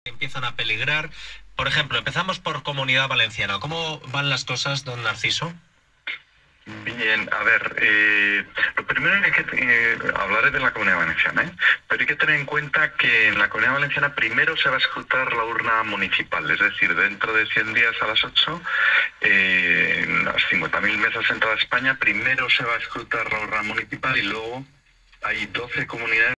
empiezan a peligrar. Por ejemplo, empezamos por Comunidad Valenciana. ¿Cómo van las cosas, don Narciso? Bien, a ver, lo primero es que hablaré de la Comunidad Valenciana, ¿eh? Pero hay que tener en cuenta que en la Comunidad Valenciana primero se va a escrutar la urna municipal, es decir, dentro de 100 días a las 8, en las 50.000 mesas en toda España, primero se va a escrutar la urna municipal y luego hay 12 comunidades